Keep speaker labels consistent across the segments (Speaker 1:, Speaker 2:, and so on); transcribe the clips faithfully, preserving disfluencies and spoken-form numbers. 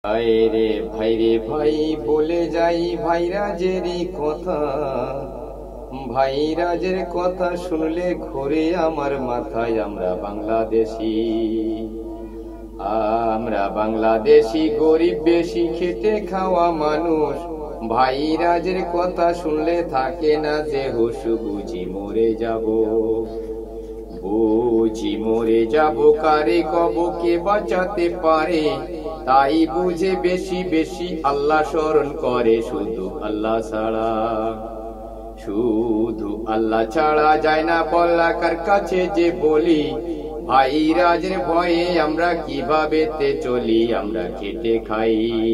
Speaker 1: আয় রে ভাই রে ভাই বলে যাই ভাইরাজেরই কথা, ভাইরাজের কথা শুনলে ঘুরে আমার মাথায়। আমরা বাংলাদেশি, আমরা বাংলাদেশি গরিব বেশি খেটে খাওয়া মানুষ। ভাইরাজের কথা শুনলে থাকে না যে হুশ, বুঝি মরে যাব, বুঝি মরে যাব। কারে কব কে বাঁচাতে পারে, তাই বুঝে বেশি বেশি আল্লাহ স্মরণ করে। শুধু আল্লাহ ছাড়া, শুধু আল্লাহ ছাড়া যায় না বলা। কার কাছে যে বলি ভাইরাজের ভয়ে আমরা কিভাবে তে চলি। আমরা খেটে খাই,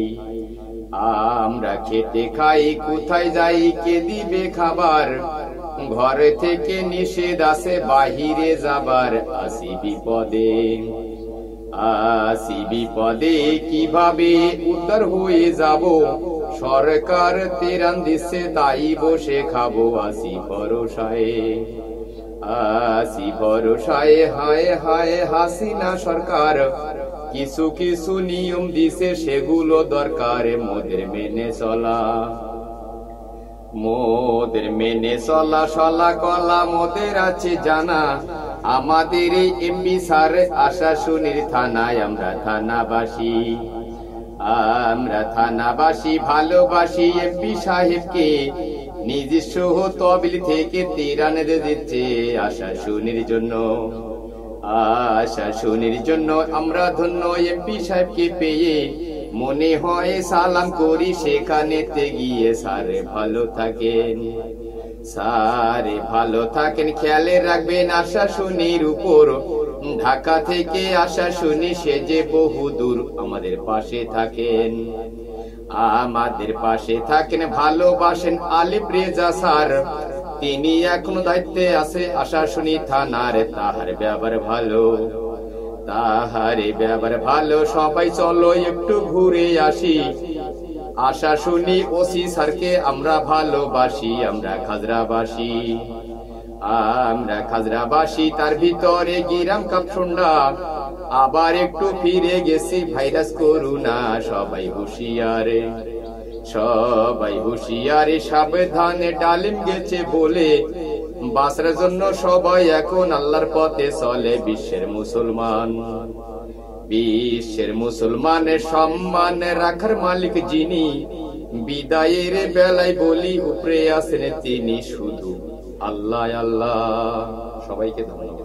Speaker 1: আমরা খেটে খাই, কোথায় যাই কে দিবে খাবার। ঘর থেকে নিষেধ আছে বাহিরে যাবার। আসি বিপদে, আসি বিপদে কিভাবে উদ্ধার হয়ে যাব। সরকার তেরান দিচ্ছে তাই বসে খাবো। আসি ভরসায়, আসি ভরসায়, হায় হায় হাসিনা সরকার কিছু কিছু নিয়ম দিছে সেগুলো দরকার। মোদের মেনে চলা, মোদের মেনে চলা সলা কলা মোদের আছে জানা। আমাদের এই এমপি স্যার আশাশুনির থানায়। আমরা থানাবাসী, আমরা থানাবাসী ভালোবাসি এমপি সাহেবকে। নিজস্ব তহবিল থেকে তিরান দিচ্ছে আশাশুনির জন্য, আশাশুনির জন্য। আমরা ধন্য এমপি সাহেবকে পেয়ে, মনে হয় সালাম করি সেখানেতে গিয়ে। সারে ভালো থাকেন, সারে ভালো থাকেন, খেয়ালে রাখবেন আশাশুনির উপর। ঢাকা থেকে আশাশুনি সে যে বহুদূর, আমাদের পাশে থাকেন, আমাদের পাশে থাকেন। ভালোবাসেন আলিফ রেজা স্যার, তিনি এখনো দায়িত্বে আছে আশাশুনি থানার। তাহার ব্যবহার ভালো, তাহার ব্যবহার ভালো। সবাই চলো একটু ঘুরে আসি। আশাশুনি ওসি স্যারকে আমরা ভালোবাসি। আমরা খাজরাবাসী, আমরা খাজরাবাসী। তার ভিতরে গিরাম কাপসুন্ডা, আবার একটু ফিরে গেছি ভাইরাস করোনা। সবাই হুঁশিয়ারে, সবাই হুঁশিয়ারে, সাবধানে ডালিম গেছে বলে। বাঁচার জন্য সবাই এখন আল্লাহর পথে চলে। বিশ্বের মুসলমান, বিশ্বের মুসলমানের সম্মান রাখার মালিক যিনি। বিদায়ের বেলায় বলি উপরে আছেন তিনি, শুধু আল্লাহ আল্লাহ। সবাইকে ধন্যবাদ।